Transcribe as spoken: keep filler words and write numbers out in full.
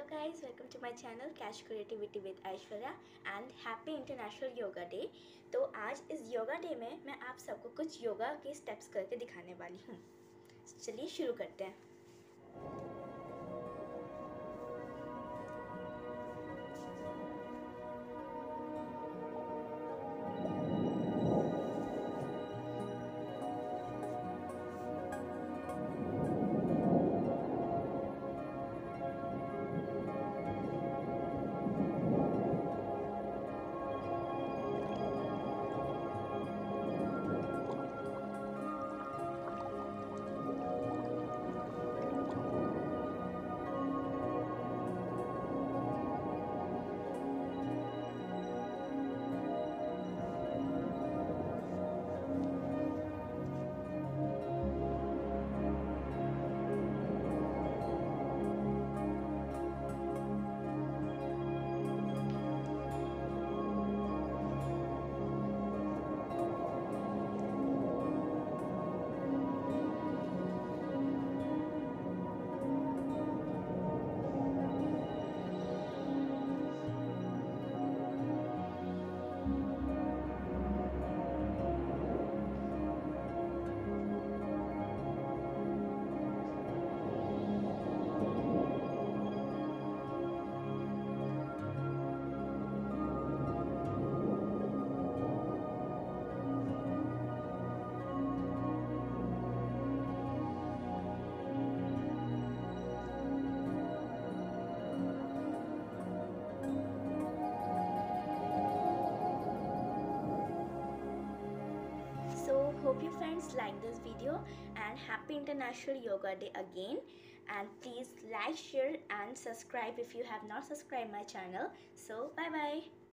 Hello guys, welcome to my channel Catch Creativity with Aishwarya and Happy International Yoga Day। तो आज इस yoga day में मैं आप सबको कुछ योगा के स्टेप्स करके दिखाने वाली हूँ। चलिए शुरू करते हैं। So hope you friends like this video and happy International Yoga Day again, and please like, share and subscribe if you have not subscribed my channel. So bye bye.